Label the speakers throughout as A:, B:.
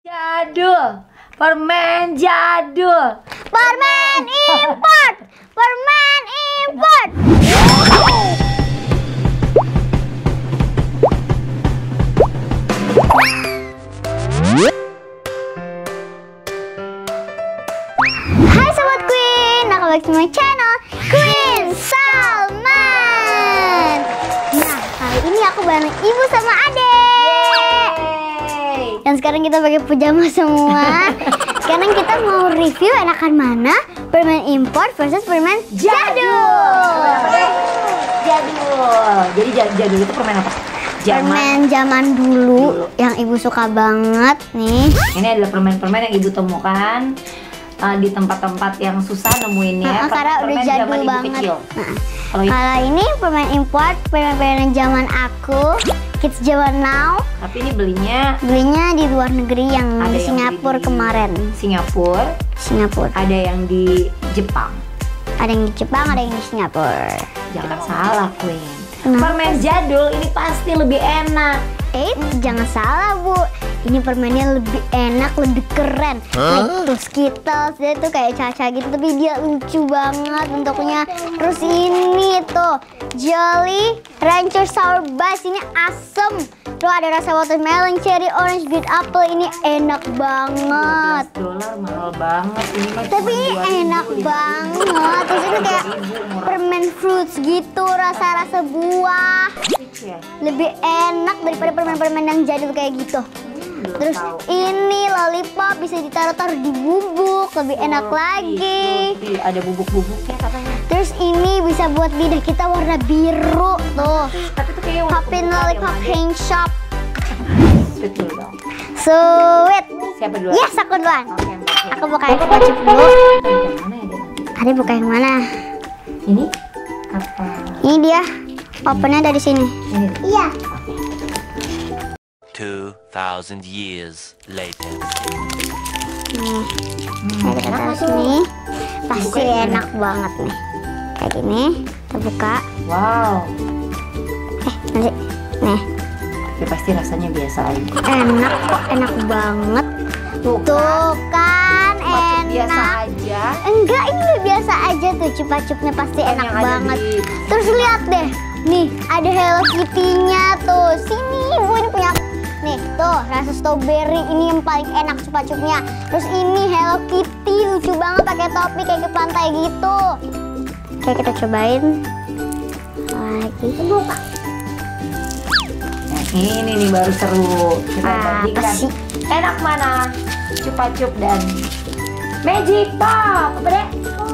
A: Jadul, permen jadul,
B: permen import, permen import. Hai Sobat Queen, welcome back to my channel Queen Salman. Nah, kali ini aku bareng ibu sama adek. Dan sekarang kita pakai pujama semua. Sekarang kita mau review enakan mana, permen import versus permen jadul.
A: Jadul. Jadi jadul itu permen apa?
B: Permen zaman dulu yang ibu suka banget nih.
A: Ini adalah permen-permen yang ibu temukan di tempat-tempat yang susah nemuinnya.
B: Karena udah jadul banget. Kalau ini permen import, permen zaman aku, kids zaman now.
A: Tapi ini belinya
B: di luar negeri yang di Singapura kemarin.
A: Singapura. Ada yang di Jepang.
B: Ada yang di Jepang, ada yang di Singapura.
A: Jangan salah, Queen. Permen jadul ini pasti lebih enak.
B: Jangan salah, Bu. Ini permennya lebih enak, lebih keren. Terus Skittles, dia tuh kayak caca gitu, tapi dia lucu banget bentuknya. Terus ini tuh Jolly Rancher Sour Bass, ini asem. Tuh ada rasa watermelon, cherry, orange, green apple. Ini enak banget.
A: $12 mahal banget ini.
B: Tapi ini enak banget. Terus ini kayak permen fruits gitu, rasa-rasa buah. Lebih enak daripada permen-permen yang jadul kayak gitu. Terus ini lollipop bisa ditaruh-taruh di bubuk, lebih enak lagi.
A: Ada bubuk-bubuknya katanya.
B: Terus ini bisa buat lidah kita warna biru tuh.
A: Tapi itu kayak
B: Poppin Lollipop Paint Shop.
A: Sweet dulu dong.
B: Sweet.
A: Siapa duluan?
B: Yes, aku duluan.
A: Oke.
B: Aku buka yang wajib dulu.
A: Mana ya dia?
B: Ada buka yang mana?
A: Ini apa?
B: Ini dia. Opennya dari sini.
A: Ini.
B: Iya.
C: 2,000 years later.
B: Nih, kita taruh sini. Pasti enak banget nih. Kayak gini, kita buka.
A: Wow.
B: Nanti, nih.
A: Ya pasti rasanya biasa aja.
B: Enak kok, enak banget. Tuh kan, enak.
A: Biasa aja.
B: Enggak, ini udah biasa aja tuh. Cupa-cupnya pasti enak
A: yang ada
B: banget.
A: di-
B: Terus lihat deh, nih ada Hello Kitty-nya tuh. Sini, Bu, ini punya. Nih, tuh rasa strawberry ini yang paling enak cupa-cupnya. Terus ini Hello Kitty lucu banget pakai topi kayak ke pantai gitu. Oke, kita cobain lagi. Buka.
A: Nah, ini nih baru seru. Kita bandingkan.
B: sih?
A: Enak mana? Cupa-cup dan Magic Pop. Apa deh?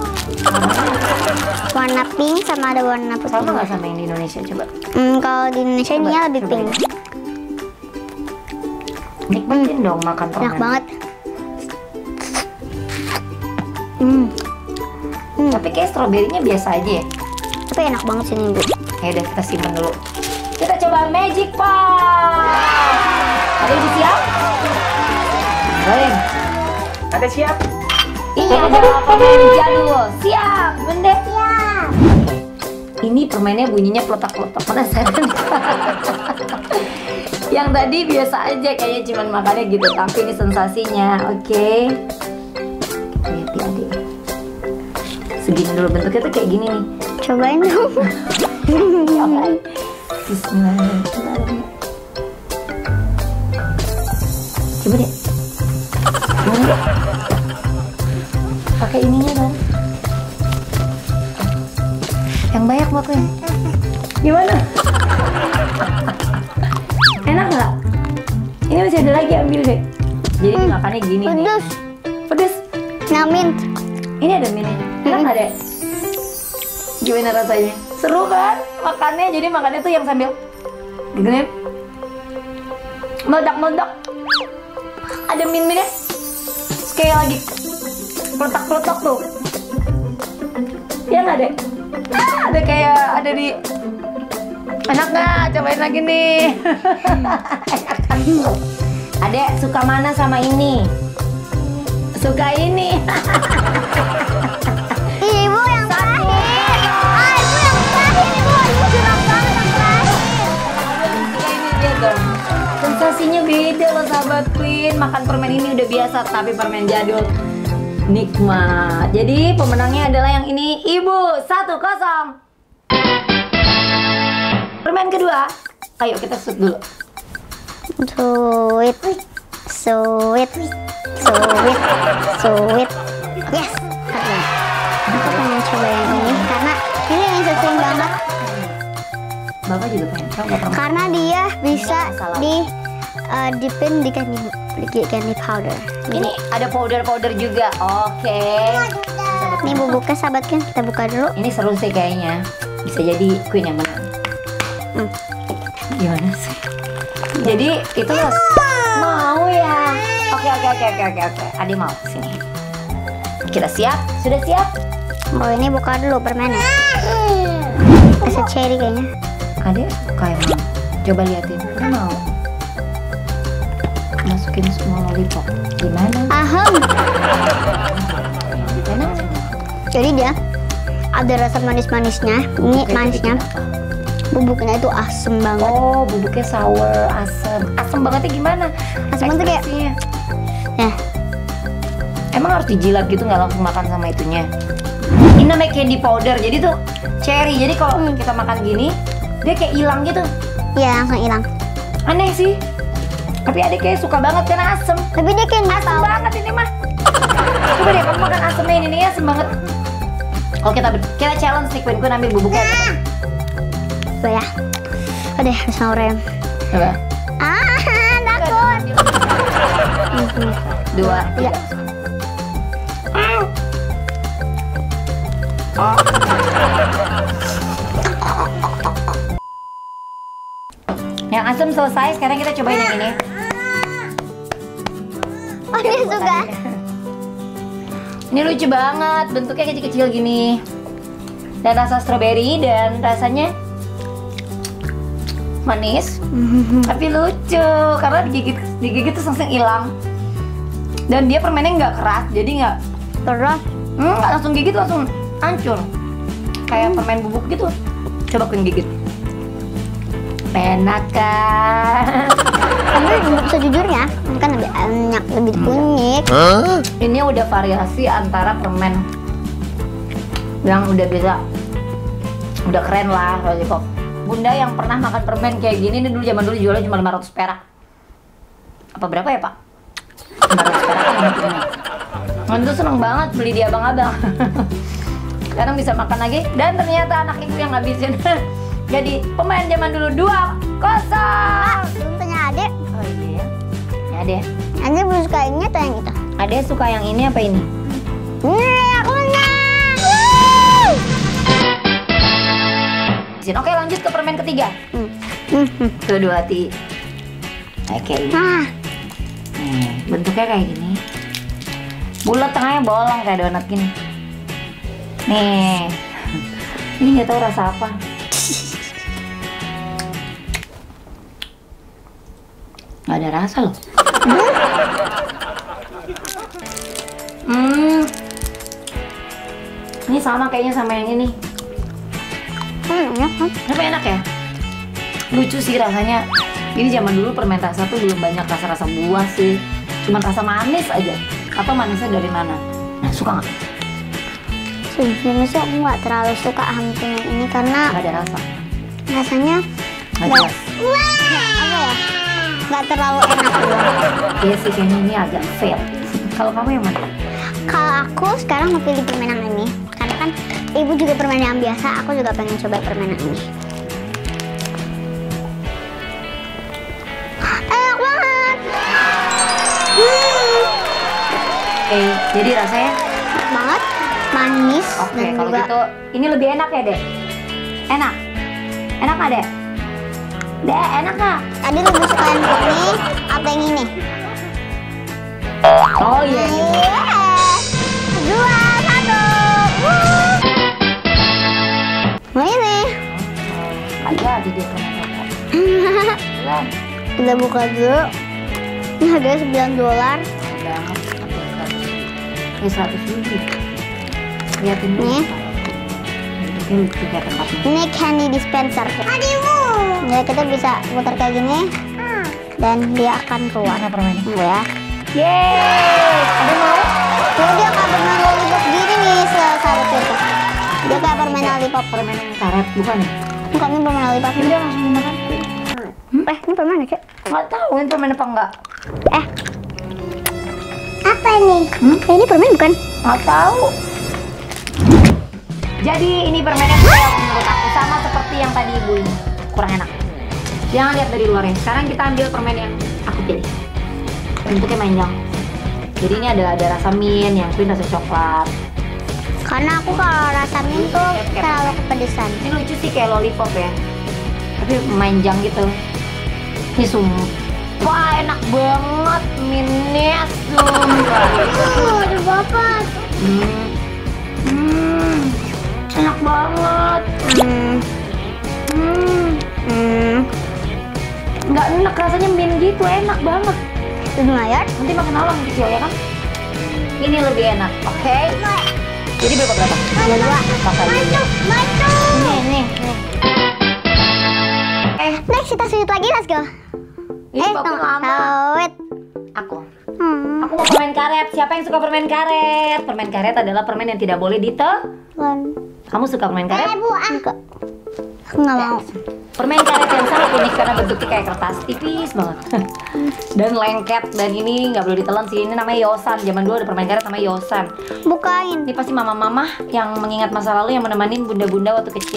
B: Warna pink sama ada warna putih.
A: Sama nggak sama yang di Indonesia? Coba.
B: Kalau di Indonesia ini lebih
A: cobain.
B: pink.
A: Nikmatin dong makan permen.
B: Enak banget.
A: Tapi kayak stroberinya biasa aja ya.
B: Tapi enak banget sini, Bu.
A: Ya udah, kita simpan dulu. Kita coba Magic Pop. Ada yang siap? Boleh. Ada siap? Ini adalah permen jadul. Siap, Bunda? Siap. Ini permennya bunyinya peletak-peletak. Penasaran? Yang tadi biasa aja kayaknya cuman makannya gitu, tapi ini sensasinya. Oke. Lihat ya, adik. Segini dulu bentuknya tuh kayak gini nih.
B: Cobain dong.
A: Bismillahirrahmanirrahim. Coba deh. Gimana deh? Pakai ininya dong. Yang banyak makanya. Gimana? Enak nggak? Ini masih ada lagi, ambil deh. Jadi makannya gini nih.
B: Pedes.
A: Pedes.
B: Nah, mint.
A: Ini ada mini. Enak nggak deh? Gimana rasanya? Seru kan? Makannya, jadi makannya tuh yang sambil gini, meledak-meledak. Ada min-minnya. Terus kayak lagi peletak-peletak tuh. Ya nggak deh? Ada kayak ada di. Enak nggak? Cobain lagi nih. Enak kan? Adek suka mana sama ini? Suka ini.
B: Ibu yang terakhir. Ibu yang terakhir. Ibu curang banget yang terakhir.
A: Suka ini dia dong. Sensasinya beda loh sahabat Queen. Makan permen ini udah biasa, tapi permen jadul nikmat. Jadi pemenangnya adalah yang ini, Ibu 1-0. Permen kedua, ayo kita shoot dulu.
B: Sweet, sweet, sweet, sweet. Yes. Aku pengen coba yang ini karena ini yang sering banget.
A: Bapak juga pengen coba.
B: Karena dia bisa dipin di candy powder.
A: Ini ada powder juga. Oke.
B: Ini bubuknya sahabat kan, kita buka dulu.
A: Ini seru sih kayaknya. Bisa jadi Queen yang menang. Gimana sih? Jadi itu loh. Mau ya. Oke. Adi mau sini. Kita siap? Sudah siap?
B: Oh ini buka dulu permennya. Rasa cherry kayaknya.
A: Ade suka emang. Coba liatin. Dia mau. Masukin semua lollipop. Gimana?
B: Ahem.
A: Enak.
B: Jadi dia ada rasa manis-manisnya. Ini manisnya. Bubuknya itu asem banget.
A: Oh, bubuknya sour, asem. Asem bangetnya gimana?
B: Asem banget kayak.
A: Ekspresinya.
B: Ya.
A: Emang harus dijilat gitu, nggak langsung makan sama itunya? Ini namanya candy powder, jadi tuh cherry. Jadi kalau kita makan gini, dia kayak hilang gitu.
B: Iya langsung hilang.
A: Aneh sih. Tapi adik kayak suka banget karena asem.
B: Tapi dia kayak
A: Asem banget ini mah. Coba deh kamu makan asemnya ini asem banget. Kalau kita challenge nih, Queen ambil bubuknya.
B: Coba ya. Udah harus rem.
A: Coba.
B: Takut.
A: 2, 3. Oh. Yang asam selesai, sekarang kita cobain yang ini.
B: Oh dia suka.
A: Ini lucu banget, bentuknya kecil-kecil gini. Dan rasa stroberi dan rasanya manis, tapi lucu karena digigit terus langsung hilang. Dan dia permennya nggak keras, jadi nggak
B: Terus
A: nggak langsung gigit langsung hancur. Kayak permen bubuk gitu. Coba Queen gigit. Enak kan?
B: Tapi sejujurnya ini kan lebih enak, lebih kunyit.
A: Ini udah variasi antara permen yang udah keren lah lollipop. Bunda yang pernah makan permen kayak gini, ini dulu zaman dulu jualnya cuma 500 perak. Apa berapa ya Pak? 500 perak kan mungkin. Itu seneng banget beli di abang-abang. Sekarang bisa makan lagi dan ternyata anak ibu yang ngabisin. Jadi pemain zaman dulu 2-0.
B: Belum tanya adek.
A: Oh iya. Ya Ade.
B: Ade belum suka ini atau yang itu?
A: Ade suka yang ini apa ini?
B: Aku menang.
A: Oke lanjut ke permen ketiga. Tuh 2 hati. Oke ini. Nih, bentuknya kayak gini. Bulat tengahnya bolong kayak donat gini. Nih. Ini nggak tahu rasa apa. Nggak ada rasa loh. Ini sama kayaknya sama yang ini.
B: Enak kan?
A: Tapi enak ya? Lucu sih rasanya. Ini zaman dulu permen rasa tuh belum banyak rasa-rasa buah sih. Cuma rasa manis aja. Atau manisnya dari mana? Nah, suka nggak?
B: Sejujurnya sih aku nggak terlalu suka hampir yang ini karena
A: Nggak ada rasa.
B: rasanya
A: Nggak jelas.
B: apa ya? Nggak terlalu enak juga.
A: Iya sih kayaknya ini agak fail. Kalau kamu yang mana?
B: Kalau aku sekarang mau pilih permen yang ini karena kan ibu juga permen yang biasa, aku juga pengen coba permen yang ini. Enak banget.
A: Oke, jadi rasanya
B: Enak banget, manis
A: oke.
B: dan
A: Kalau
B: juga
A: gitu ini lebih enak ya Dek? Enak? Enak nggak Dek? Dek, enak nggak?
B: tadi lebih suka yang ini atau yang ini?
A: Oh iya.
B: Dua, satu. Nah ini.
A: Ada di dia permen rokok. Belum.
B: Kita buka dulu. Ini harganya $9.
A: Banget. Ini 100 lebih. Lihatin dulu.
B: Nih.
A: Bentuknya lucu kayak tempatnya.
B: Ini candy dispenser. Adimu. Ya kita bisa putar kayak gini. dan dia akan keluar.
A: Mana permennya?
B: Tunggu ya.
A: Yeay! Ada mau?
B: Tuh dia kayak permen lollipop gini nih, sahabat itu. Dia kayak permen lollipop.
A: Permen yang karet, bukan ya?
B: Bukan, ini permen lollipop.
A: Udah langsung dimakan.
B: Ini permen ya, Cek?
A: Nggak tahu ini permen apa enggak.
B: Apa ini? Ini permen bukan?
A: Nggak tahu. Jadi ini permennya yang menurut aku sama seperti yang tadi ibu ini. Kurang enak. Jangan lihat dari luarnya. Sekarang kita ambil permen yang aku pilih. Bentuknya panjang. Jadi ini ada rasa mint, yang Queen rasa coklat.
B: Karena aku kalau rasa mint tuh terlalu kepedesan.
A: Ini lucu sih kayak lollipop ya. Tapi manjang gitu. Ini sumpah enak banget mintnya, sumpah.
B: Ada bapak.
A: Enak banget. Nggak enak rasanya mint gitu, enak banget.
B: Lumayan.
A: Nanti makan malam kecil ya kan? Ini lebih enak, oke? Jadi berapa?
B: Ada 2.
A: Kakak dulu.
B: Nih. Next kita sweet lagi, let's go.
A: Ini bakal lama.
B: Sweet.
A: Aku mau permen karet. Siapa yang suka permen karet? Permen karet adalah permen yang tidak boleh Kamu suka permen karet?
B: Enggak. Aku nggak mau.
A: Permen karet yang sangat unik karena bentuknya kayak kertas tipis banget dan lengket, dan ini nggak boleh ditelan sih. Ini namanya yosan. Zaman dulu ada permen karet namanya yosan.
B: Bukain.
A: Ini pasti mama-mama yang mengingat masa lalu yang menemani bunda-bunda waktu kecil.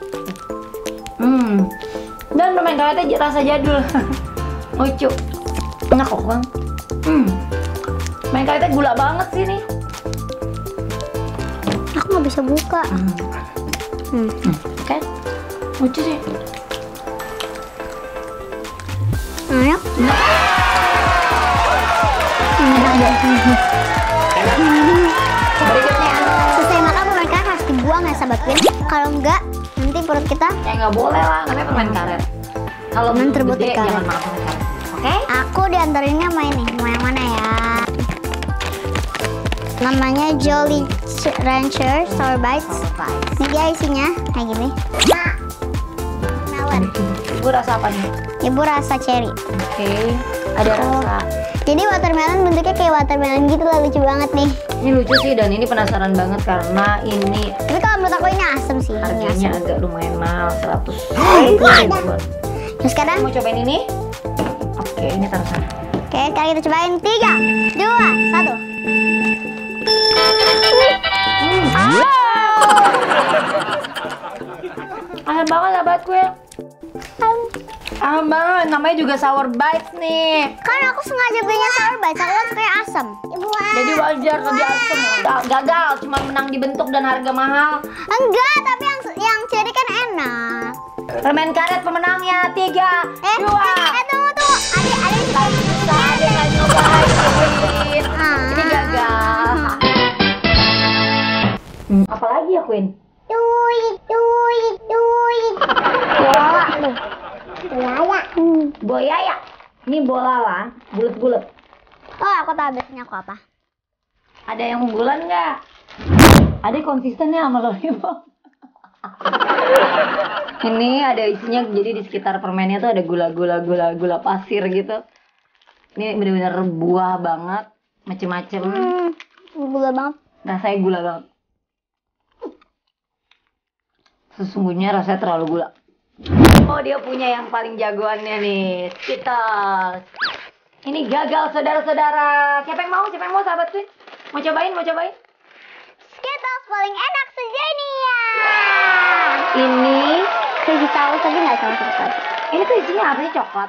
A: Dan permen karetnya rasa jadul. Lucu. Enak kok bang. Permen karetnya gula banget sih nih.
B: Aku nggak bisa buka.
A: Kan? Lucu sih.
B: Enak.
A: Enak deh. Berikutnya.
B: Selesai makan permen karet harus dibuang ya sahabat Queen. Kalau enggak nanti perut kita.
A: Ya nggak boleh lah, namanya permen karet. Kalau
B: Permen
A: belum
B: terbuat
A: gede
B: dari karet.
A: jangan makan permen karet. Oke?
B: Aku diantarinnya main nih. Mau yang mana ya? Namanya Jolly Rancher Sour Bites. Ini dia isinya kayak gini. Melon.
A: Ibu rasa apa nih?
B: Ibu rasa cherry.
A: Oke. Ada rasa.
B: Jadi watermelon bentuknya kayak watermelon gitu lah, lucu banget nih.
A: Ini lucu sih, dan ini penasaran banget karena ini
B: Tapi kalau menurut aku ini asem sih. Ini
A: harganya
B: asem.
A: agak lumayan mahal, 100.
B: Terus sekarang,
A: Mau cobain ini? Oke, ini taruh sana.
B: oke, sekarang kita cobain 3, 2, 1.
A: Asam banget sahabatku ya. Asam banget, namanya juga sour bites nih.
B: Kan aku sengaja belinya sour bites, aku kan suka asam.
A: Jadi wajar kalau dia asam. Gagal, cuma menang di bentuk dan harga mahal.
B: Enggak, tapi yang cherry kan enak.
A: Permen karet pemenangnya 3, 2.
B: Tunggu. Adik
A: Bisa ada nggak nyobain? Ini gagal. Apalagi ya Queen?
B: Duit.
A: Bola ya. Ini bola lah, bulat-bulat.
B: Oh, aku tahu biasanya aku apa.
A: Ada yang unggulan nggak? Ada konsistennya sama lollipop. Ini ada isinya, jadi di sekitar permennya tuh ada gula pasir gitu. Ini bener-bener buah banget, macem-macem.
B: Gula banget.
A: Rasanya gula banget. Sesungguhnya rasanya terlalu gula. Oh, dia punya yang paling jagoannya nih, Skittles. Ini gagal saudara-saudara. Siapa yang mau sahabat Queen? Mau cobain?
B: Skittles paling enak sedunia.
A: Ini
B: Kasih tahu tapi nggak tahu sekali.
A: Ini tuh isinya apa sih? Coklat.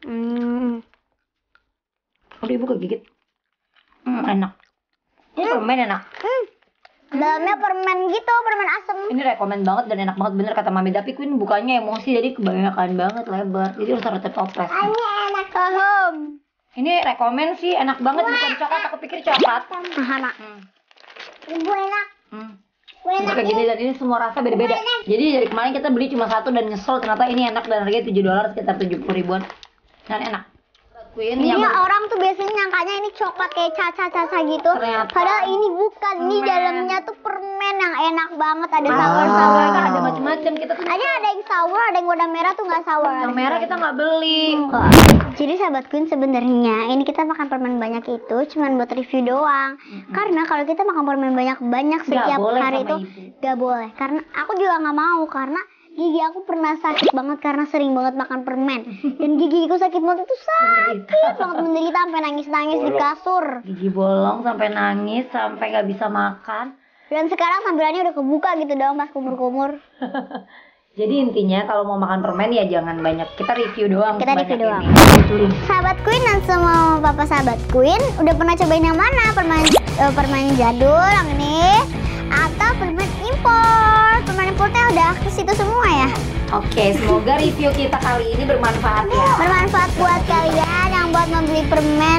A: Udah ibu kegigit. Enak. Ini permen enak.
B: Dalamnya permen gitu, permen asem.
A: Ini rekomen banget dan enak banget, bener kata Mami. Tapi Queen bukanya emosi, jadi kebanyakan banget lebar. Jadi harus taruh toples.
B: Ini enak.
A: Ini rekomen sih, enak banget. Bukan coklat, aku pikir coklat.
B: Enak. Ibu enak.
A: Ini kayak gini, dan ini semua rasa beda-beda. Jadi dari kemarin kita beli cuma 1 dan nyesel, ternyata ini enak dan harganya $7, sekitar 70 ribuan. Dan enak. Queen
B: Ini
A: yang
B: orang tuh biasanya nyangkanya ini coklat kayak caca-caca gitu.
A: Ternyata
B: Padahal ini bukan. Ini
A: permen.
B: dalamnya tuh permen yang enak banget. Ada
A: ternyata
B: sour-sour.
A: ada macam-macam. Kita tuh
B: Ada yang sour, ada yang warna merah tuh nggak sour.
A: yang merah kita nggak beli.
B: Jadi sahabat Queen sebenarnya ini kita makan permen banyak itu cuman buat review doang. Karena kalau kita makan permen banyak-banyak setiap
A: boleh
B: hari
A: sama
B: itu
A: ibu.
B: gak boleh. Karena aku juga nggak mau karena gigi aku pernah sakit banget karena sering banget makan permen. Dan gigiku sakit banget itu sakit banget, menderita sampai nangis-nangis di kasur.
A: Gigi bolong sampai nangis sampai nggak bisa makan.
B: Dan sekarang sambilannya udah kebuka gitu dong pas kumur-kumur.
A: Jadi intinya kalau mau makan permen ya jangan banyak. Kita review doang.
B: Kita
A: sebanyak
B: review doang.
A: ini.
B: Sahabat Queen dan semua papa sahabat Queen udah pernah cobain yang mana? Permen jadul yang ini atau permen impor? Permen importnya udah ke situ semua ya.
A: Oke, semoga review kita kali ini bermanfaat ya.
B: Bermanfaat buat kalian yang buat membeli permen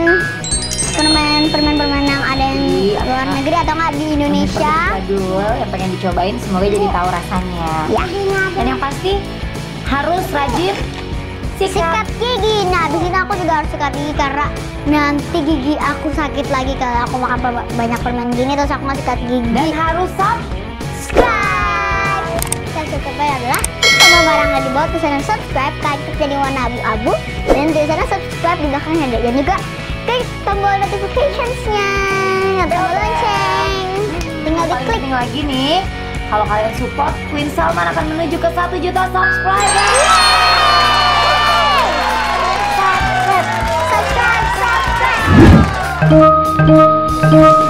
B: yang ada di luar negeri atau nggak di Indonesia.
A: Jadul yang pengen dicobain semoga jadi tahu rasanya.
B: Ya.
A: Dan yang pasti harus rajin
B: Sikat gigi. Nah, abis ini aku juga harus sikat gigi karena nanti gigi aku sakit lagi kalau aku makan banyak permen gini terus aku nggak sikat gigi.
A: dan harus
B: Subscribe. Dan subscribe adalah tombol barangnya di bawah tulisan subscribe, klik jadi warna abu-abu dan tulisannya subscribe di belakangnya ada. Dan juga klik tombol notificationsnya, tombol lonceng. Tinggal
A: paling
B: diklik.
A: penting lagi nih, kalau kalian support, Queen Salman akan menuju ke 1 juta subscriber.
B: Subscribe.